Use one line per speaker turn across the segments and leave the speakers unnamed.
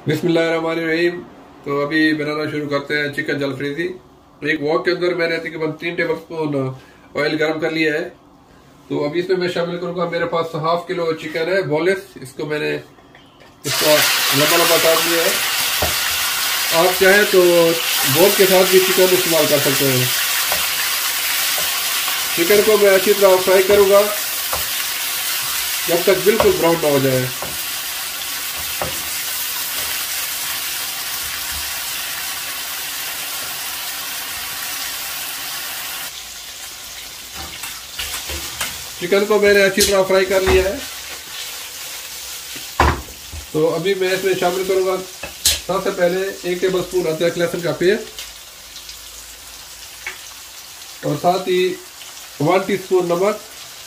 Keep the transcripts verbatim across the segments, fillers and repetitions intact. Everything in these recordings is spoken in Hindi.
बिस्मिल्लाहिर्रहमानिर्रहीम। तो अभी बनाना शुरू करते हैं चिकन जलफ्रीजी। एक वॉक के अंदर मैंने तकरीबन तीन टेबल स्पून ऑयल गर्म कर लिया है। तो अभी इसमें मैं शामिल करूंगा, मेरे पास हाफ किलो चिकन है बोनलेस, इसको मैंने इसका लंबा लंबा काट लिया है। आप चाहें तो बोन के साथ भी चिकन इस्तेमाल कर सकते हैं। चिकन को मैं अच्छी तरह फ्राई करूंगा जब तक बिल्कुल ब्राउन ना हो जाए। चिकन को मैंने अच्छी तरह फ्राई कर लिया है। तो अभी मैं इसमें शामिल करूंगा सबसे पहले एक टेबल स्पून अदरक लहसुन का पेस्ट और साथ ही वन टीस्पून नमक,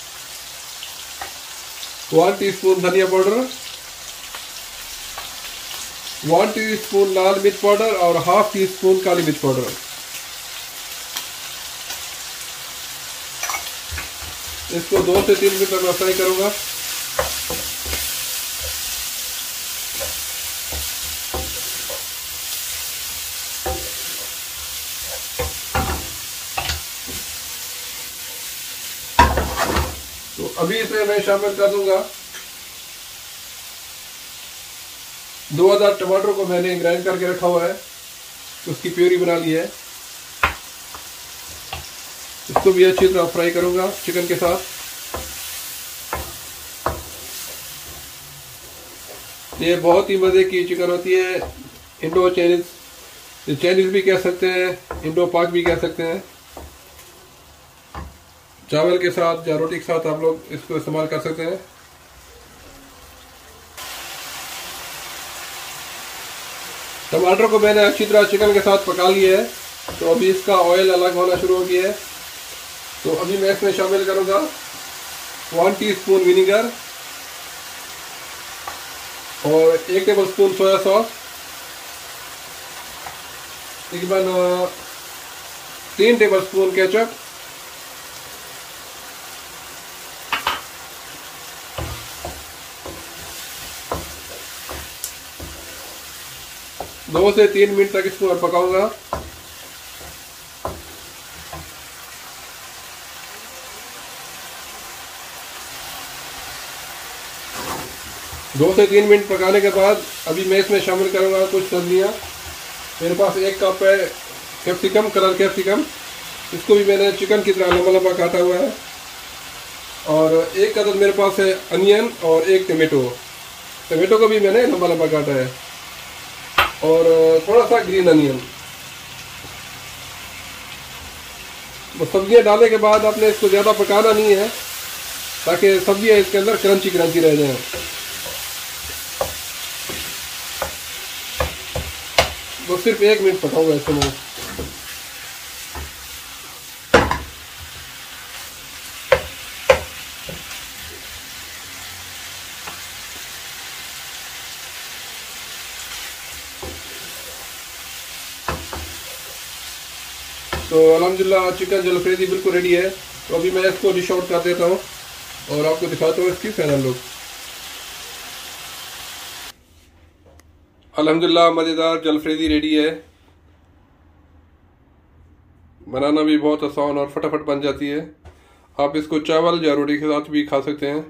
वन टीस्पून धनिया पाउडर, वन टीस्पून लाल मिर्च पाउडर और हाफ टी स्पून काली मिर्च पाउडर। इसको दो से तीन मिनट तक मैं फ्राई करूंगा। तो अभी इसमें मैं शामिल कर दूंगा दो हजार टमाटर को मैंने ग्राइंड करके रखा हुआ है, उसकी प्यूरी बना ली है। इसको भी अच्छी तरह फ्राई करूंगा चिकन के साथ। ये बहुत ही मजे की चिकन होती है, इंडो चाइनीज चाइनीज भी कह सकते हैं, इंडो पाक भी कह सकते हैं। चावल के साथ या रोटी के साथ आप लोग इसको इस्तेमाल कर सकते हैं। टमाटर को मैंने अच्छी तरह चिकन के साथ पका लिया है। तो अभी इसका ऑयल अलग होना शुरू हो गया है। तो अभी मैं इसमें शामिल करूंगा वन टीस्पून विनेगर और एक टेबल स्पून सोया सॉस, तकरीबन तीन टेबल स्पून केचप, दो से तीन मिनट तक इसको मैं पकाऊंगा। दो से तीन मिनट पकाने के बाद अभी मैं इसमें शामिल करूंगा कुछ सब्जियां। मेरे पास एक कप है कैप्सिकम, कलर कैप्सिकम, इसको भी मैंने चिकन की तरह लंबा लंबा काटा हुआ है। और एक अदद मेरे पास है अनियन और एक टमेटो, टमेटो को भी मैंने लंबा लंबा काटा है, और थोड़ा सा ग्रीन अनियन। सब्जियां डालने के बाद आपने इसको ज़्यादा पकाना नहीं है ताकि सब्जियां इसके अंदर क्रंची क्रंची रह जाएं। तो सिर्फ एक मिनट पकाऊंगा इसको मैं। तो अल्हम्दुलिल्लाह चिकन जलफ्रीजी बिल्कुल रेडी है। तो अभी मैं इसको डिश आउट कर देता हूँ और आपको दिखाता हूँ इसकी फाइनल लुक। अल्हम्दुलिल्लाह मज़ेदार जलफ्रीजी रेडी है। बनाना भी बहुत आसान और फटाफट बन जाती है। आप इसको चावल या रोटी के साथ भी खा सकते हैं।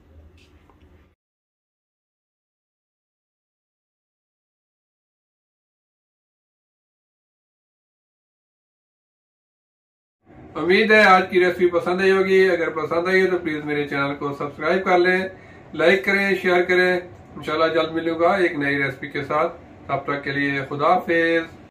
उम्मीद है आज की रेसिपी पसंद आई होगी। अगर पसंद आई हो तो प्लीज़ मेरे चैनल को सब्सक्राइब कर लें, लाइक करें, शेयर करें। इंशाल्लाह जल्द मिलूंगा एक नई रेसिपी के साथ। तब तक के लिए खुदा हाफिज़।